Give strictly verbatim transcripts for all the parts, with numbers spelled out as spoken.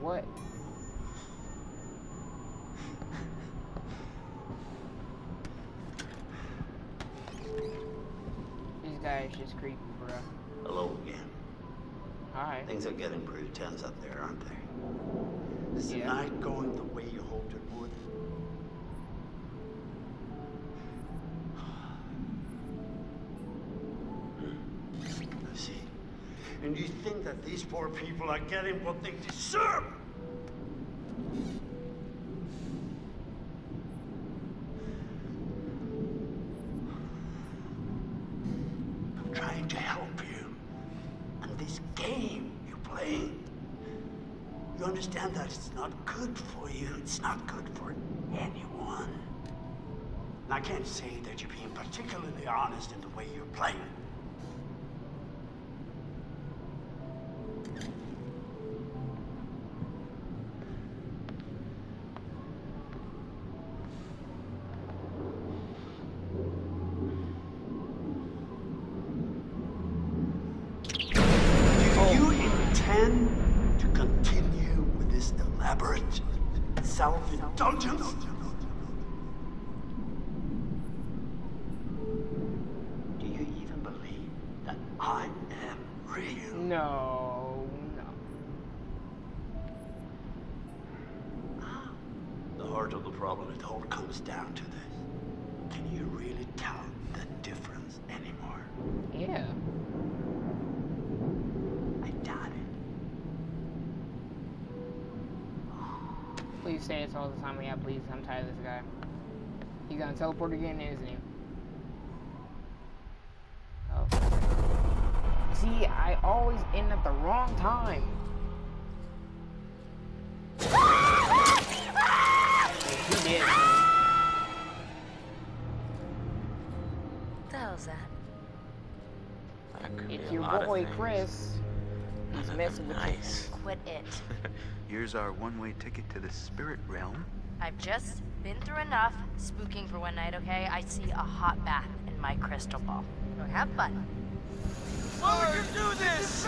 What? These guys just creepy, bro. Hello again. Hi. Things are getting pretty tense up there, aren't they? Is the Yeah. night going the way you hoped it would? I see. And you think that these poor people are getting what they deserve? I'm trying to help you. And this game you're playing, you understand that it's not good for you. It's not good for anyone. And I can't say that you're being particularly honest in the way you're playing. Do you intend to continue with this elaborate self-indulgence? Do you even believe that I am real? No, no. The heart of the problem, it all comes down to this. Can you really tell the difference anymore? Yeah. I doubt it. Please say it's all the time we have, please. I'm tired of this guy. He gonna teleport again, isn't he? Oh. See, I always end at the wrong time. He did. What the hell's that? That could It's be a your lot of boy things. Chris. He's messing with Nice. Quit it. Here's our one-way ticket to the spirit realm. I've just been through enough spooking for one night, okay? I see a hot bath in my crystal ball. So have fun. Oh, we can do this!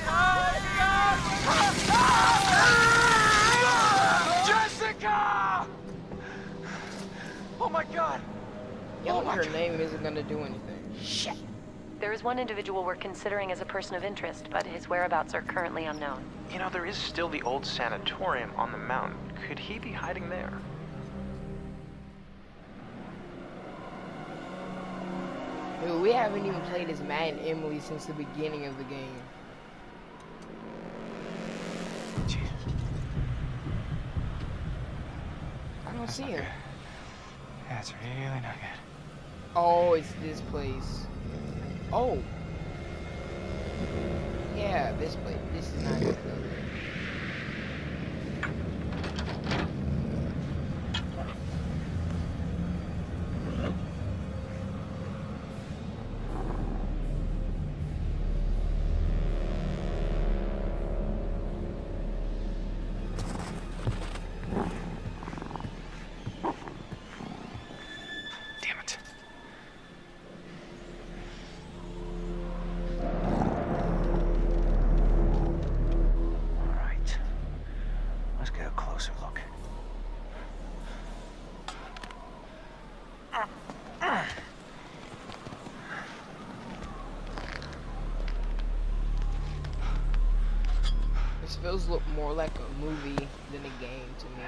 Jessica! Oh my God! Yelling her name isn't gonna do anything. Shit. There is one individual we're considering as a person of interest, but his whereabouts are currently unknown. You know, there is still the old sanatorium on the mountain. Could he be hiding there? Dude, we haven't even played as Matt and Emily since the beginning of the game. Jesus. I don't That's see not him. good. That's really not good. Oh, it's this place. Oh. Yeah, this place. This is not good. Damn it. All right. Let's get a closer look. This feels look more like a movie than a game to me.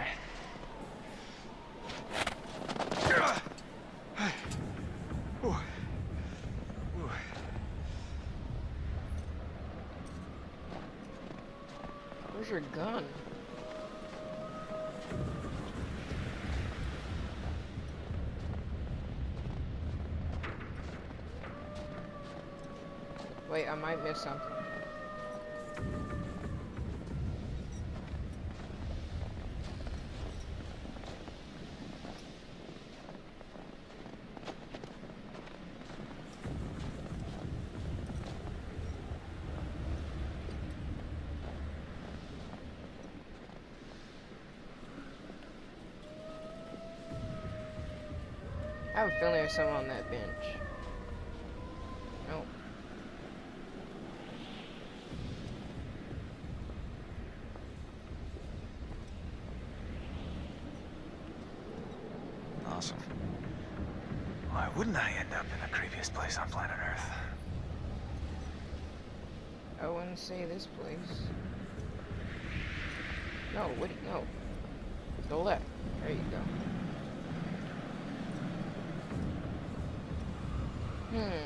Where's your gun? Wait, I might miss something. I have a feeling there's someone on that bench. Nope. wouldn't I end up in the creepiest place on planet Earth? I wouldn't say this place. No, what do you know? The left. There you go. Hmm.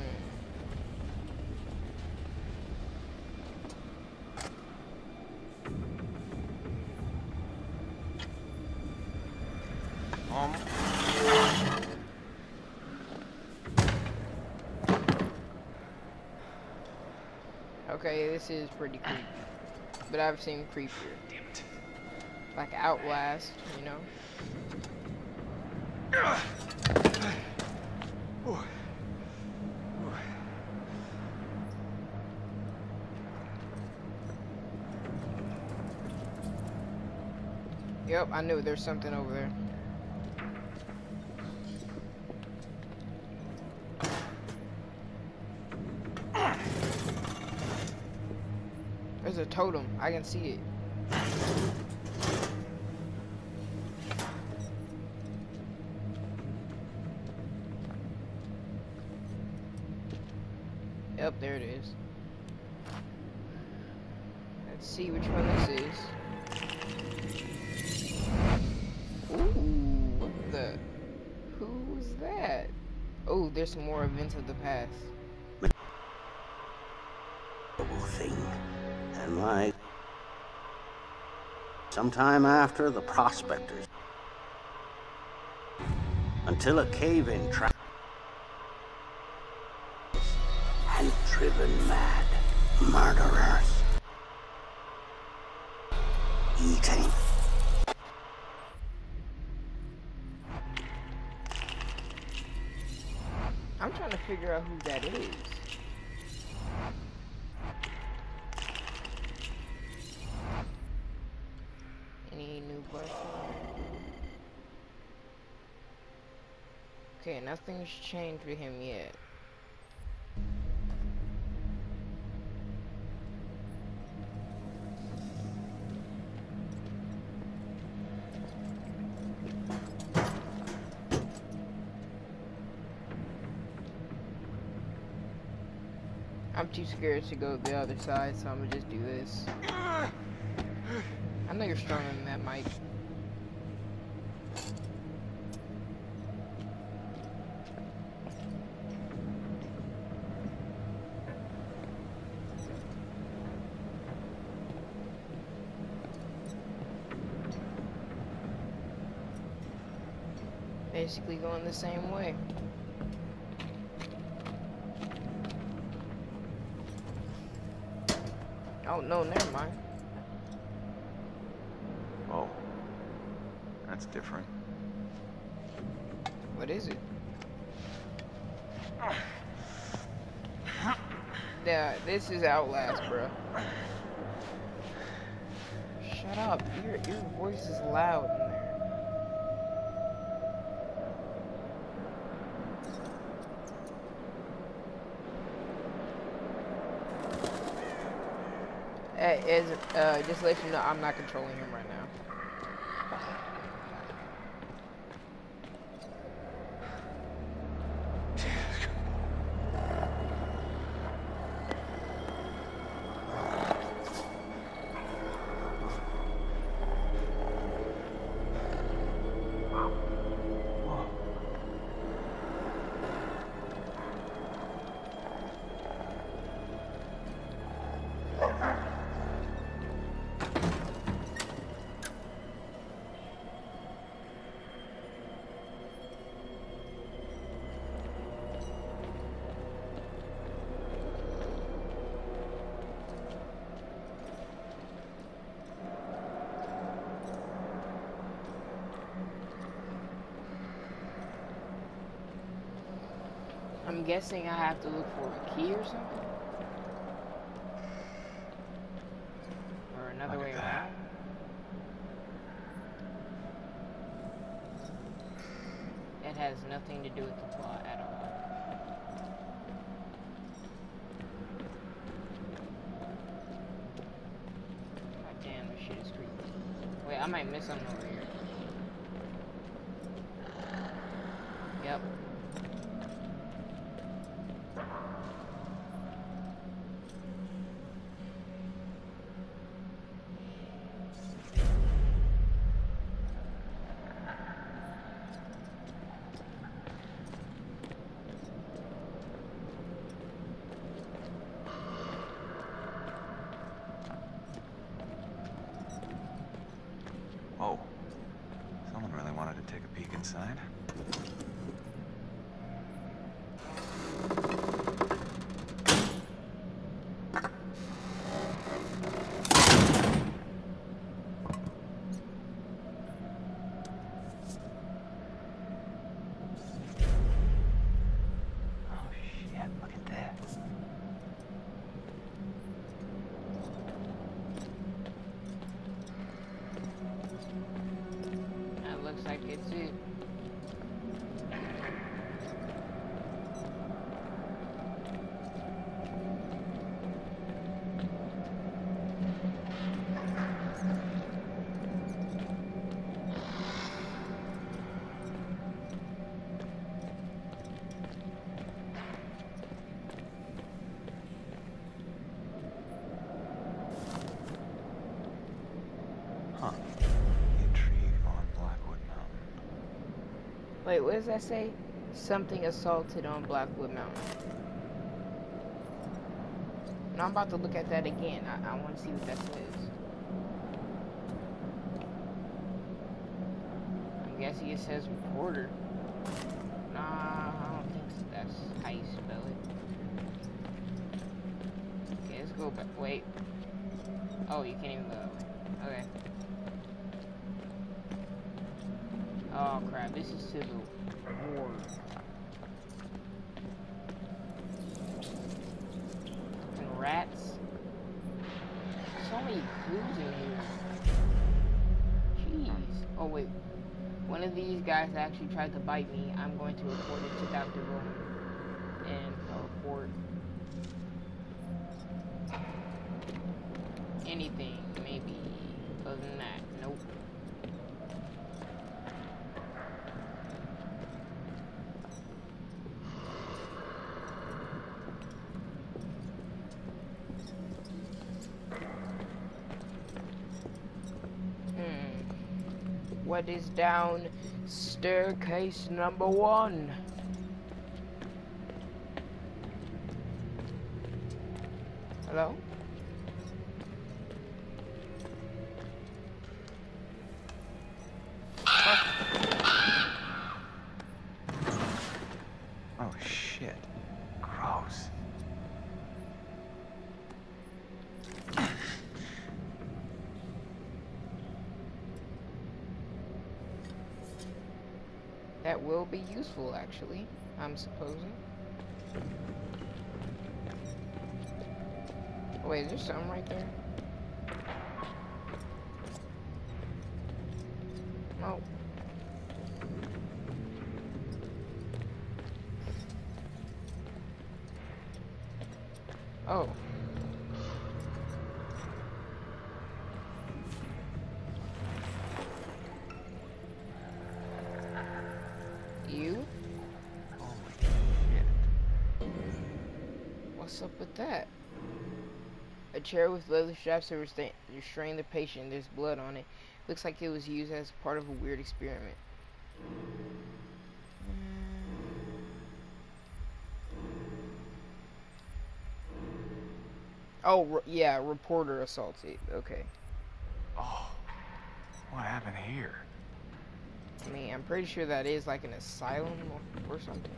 Um. Okay, this is pretty creepy. But I've seen creepier. Damn it. Like Outlast, you know? Yep, I knew there's something over there. There's a totem. I can see it. Yep, there it is. Let's see which one this is. Ooh, what the? Who's that? Oh, there's some more events of the past. Thing. And like sometime after the prospectors, until a cave-in trap and driven mad murderers eating. I'm trying to figure out who that is. Any new questions? Okay, nothing's changed with him yet. I'm too scared to go the other side, so I'm gonna just do this. I know you're stronger than that, Mike. Basically going the same way. Oh no, never mind. Oh, that's different. What is it? Yeah, this is Outlast, bro. Shut up. Your your voice is loud in there. As, uh, just to let you know, I'm not controlling him right now. I'm guessing I have to look for a key or something? Or another way around? It has nothing to do with the plot at all. God damn, this shit is creepy. Wait, I might miss something over here. Yep. inside. Oh shit, look at this. That looks like it's it. Huh. Intrigue on Blackwood Mountain. Wait, what does that say? Something assaulted on Blackwood Mountain. And I'm about to look at that again. I, I want to see what that says. I'm guessing it says reporter. Nah, I don't think that's how you spell it. Okay, let's go back. Wait. Oh, you can't even go that way. Okay. Oh crap, this is to the ward. And rats. So many clues in here. Jeez. Oh wait. One of these guys actually tried to bite me. I'm going to report it to Doctor Roman. And I'll report anything, maybe. Other than that, nope. What is down staircase number one? Hello? Oh shit. Gross. That will be useful, actually, I'm supposing. Oh, wait, is there something right there? Oh. Oh. You? Holy shit. What's up with that? A chair with leather straps to restrain, restrain the patient. There's blood on it. Looks like it was used as part of a weird experiment. Oh, re yeah, reporter assaulted. Okay. Oh, what happened here? I mean, I'm pretty sure that is like an asylum or, or something.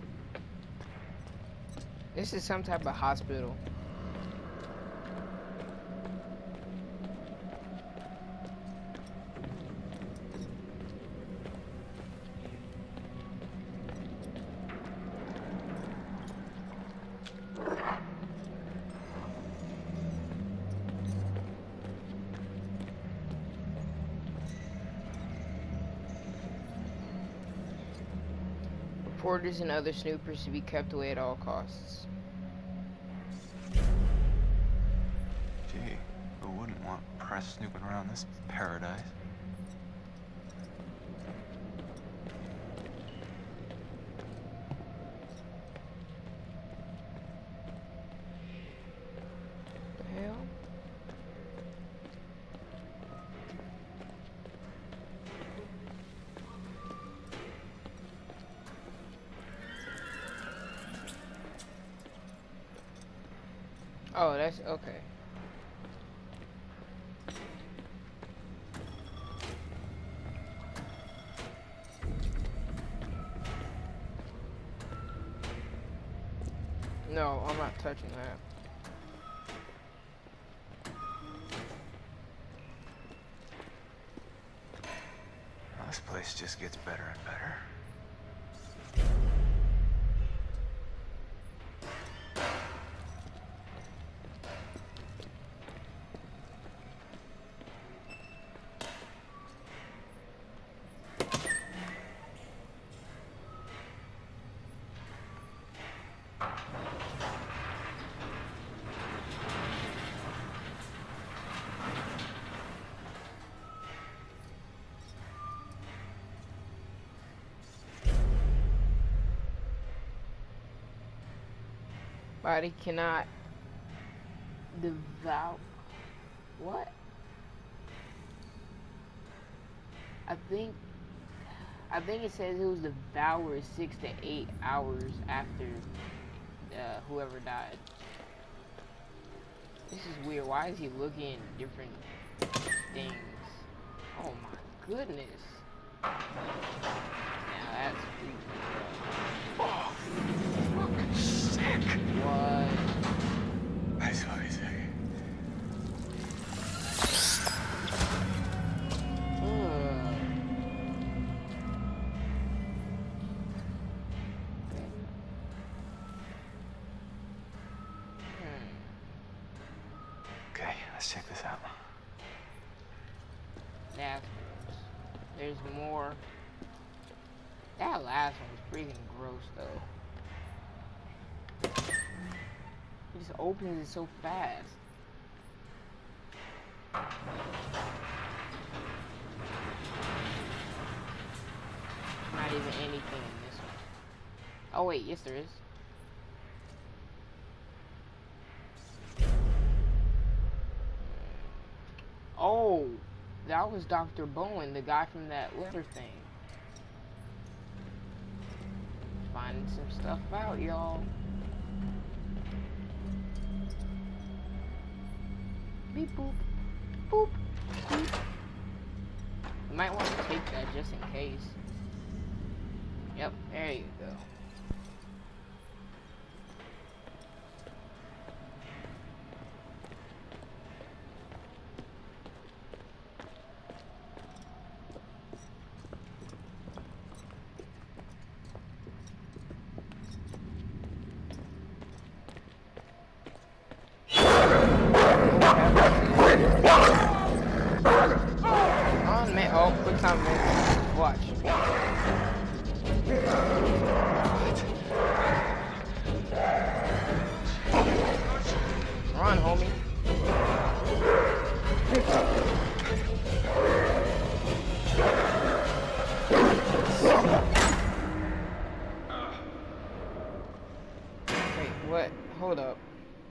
This is some type of hospital. Reporters and other snoopers to be kept away at all costs. Gee, who wouldn't want press snooping around this paradise? The hell? Oh, that's okay. touching that. Well, this place just gets better and better. Body cannot devour. What? I think. I think it says it was devoured six to eight hours after uh, whoever died. This is weird. Why is he looking at different things? Oh my goodness. Now that's creepy, bro. Oh, fucking sick. What? I saw it. Okay, let's check this out. That's gross. There's more. That last one was freaking gross, though. It just opens it so fast. Not even anything in this one. Oh wait, yes there is. Oh, that was Doctor Bowen, the guy from that letter thing. Finding some stuff out, y'all. Beep boop. Boop. Beep. You might want to take that just in case. Yep, there you go. On man, oh, quick time, man. Watch. Run, homie. Wait, what? Hold up.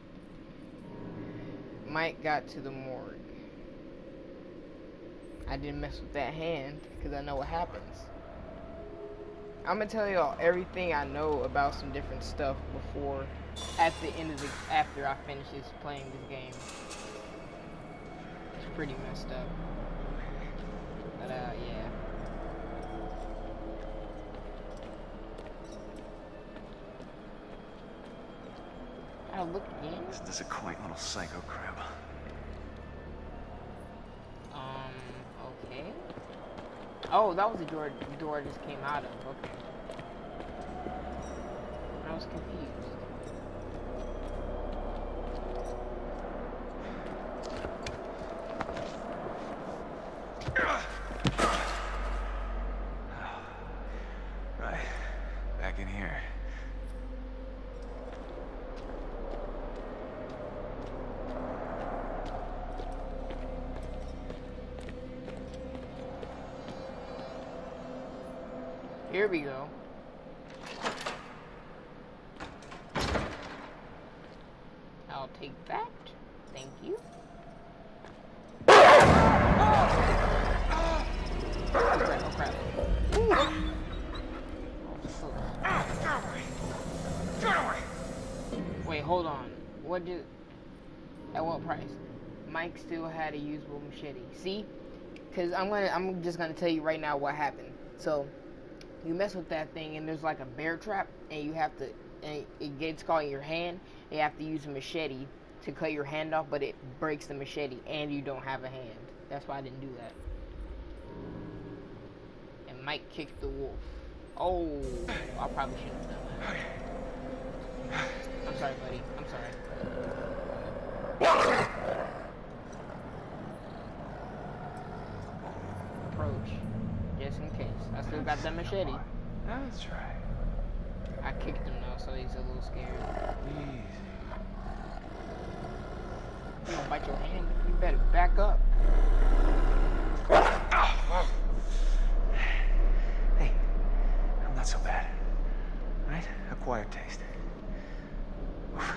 Mike got to the morgue. I didn't mess with that hand because I know what happens. I'm gonna tell y'all everything I know about some different stuff before, at the end of the, after I finish this, playing this game. It's pretty messed up. But uh, yeah. I'll look again. Isn't this a quaint little psycho crib? Um, okay. Oh, that was the door, the door I just came out of. Okay. I was confused. Right. Back in here. Here we go. I'll take that. Thank you. Oh crap, oh crap. Oh, wait, hold on. What did... At what price? Mike still had a usable machete. See? Because I'm gonna, I'm just gonna tell you right now what happened. So, you mess with that thing and there's like a bear trap and you have to, and it gets caught in your hand, you have to use a machete to cut your hand off, but it breaks the machete and you don't have a hand. That's why I didn't do that. And Mike kicked the wolf. Oh, I probably shouldn't have done that. I'm sorry, buddy. I'm sorry. Approach, just in case. I still got the machete. That's right. I kicked him though, so he's a little scared. Easy. You gonna bite your hand? You better back up. Hey, I'm not so bad. Right? Acquired taste. Oof.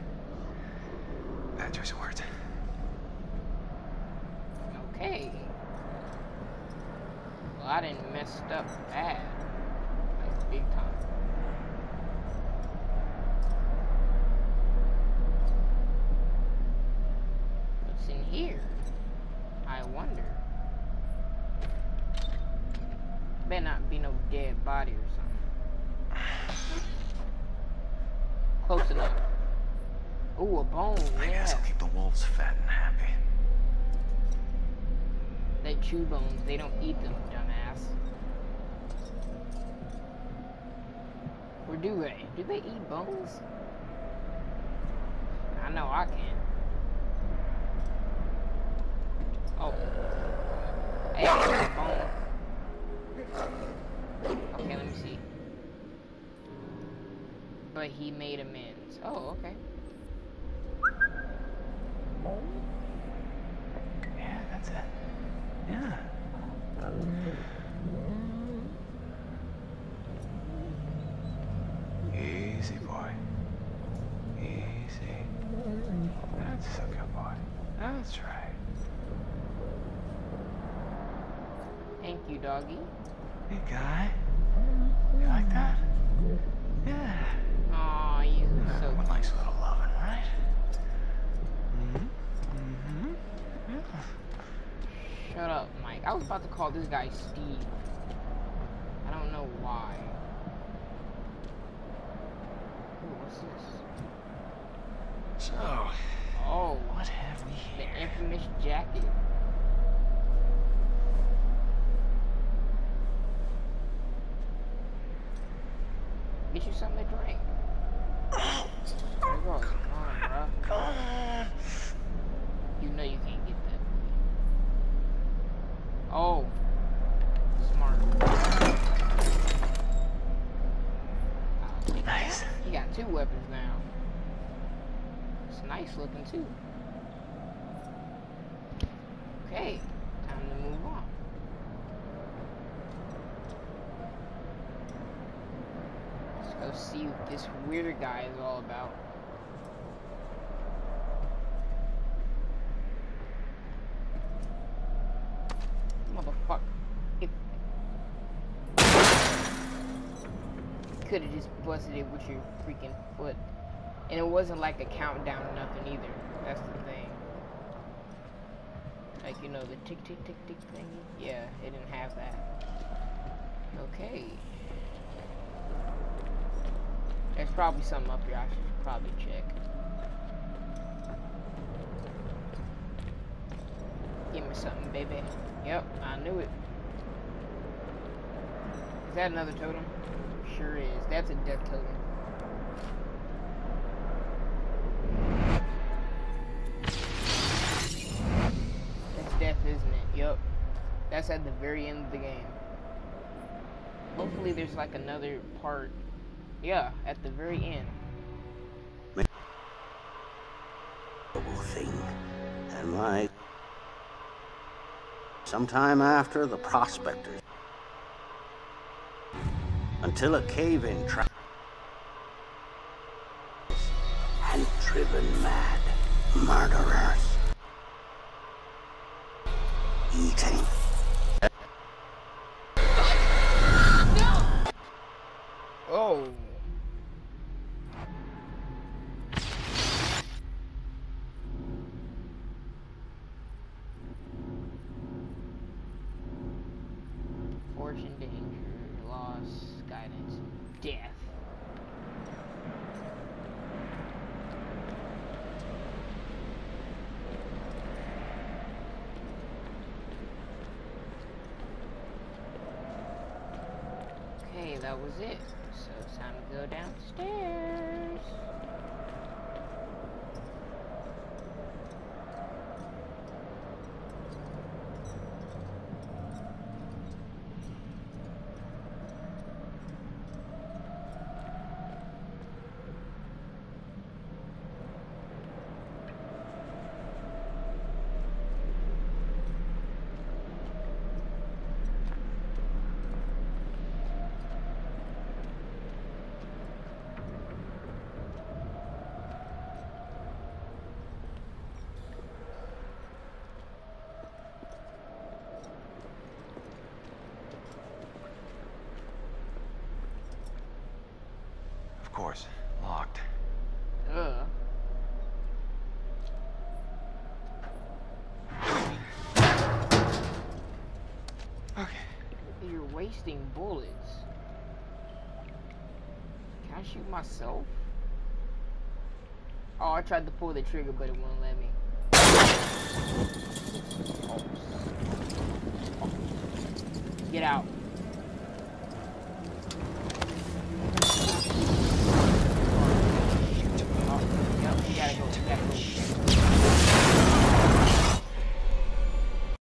Bad choice of words. Okay. Well, I didn't mess up bad. Like, big time. What's in here? I wonder. Better not be no dead body or something. Close enough. Ooh, a bone, I yeah. guess I'll keep the wolves fat and happy. They chew bones, they don't eat them, dumbass. Or do they? Do they eat bones? I know I can. Oh. Hey, there's a bone. Okay, let me see. But he made amends. Oh, okay. Yeah, that's it. Yeah. Easy, boy. Easy. That's a good boy. That's right. Thank you, doggy. Hey, guy. You like that? Yeah. Aw, you so One cute. likes a little loving, right? Mm-hmm. Mm-hmm. Yeah. Shut up, Mike. I was about to call this guy Steve. I don't know why. Ooh, what's this? So, Oh, what have we the here? infamous jacket. Get you something to drink. There you go. Come on, bro. Come on. You know you can't get that. Oh. Smart. I'll take Nice. that. You got two weapons now. It's nice looking too. Okay. Time to move on. Let's go see what this weird guy is all about. Motherfucker. It could have just busted it with your freaking foot. And it wasn't like a countdown or nothing either. That's the thing. Like, you know, the tick tick tick tick thingy? Yeah, it didn't have that. Okay. There's probably something up here I should probably check. Give me something, baby. Yep, I knew it. Is that another totem? Sure is. That's a death totem. That's death, isn't it? Yep. That's at the very end of the game. Hopefully there's like another part. Yeah, at the very end. Thing. And like sometime after the prospectors, until a cave-in trap and driven mad murderers eating. Oh. Fortune, danger, loss, guidance, death. Okay, that was it. So it's time to go downstairs. Of course, locked. Ugh. Okay. You're wasting bullets. Can I shoot myself? Oh, I tried to pull the trigger, but it won't let me. Oh. Get out.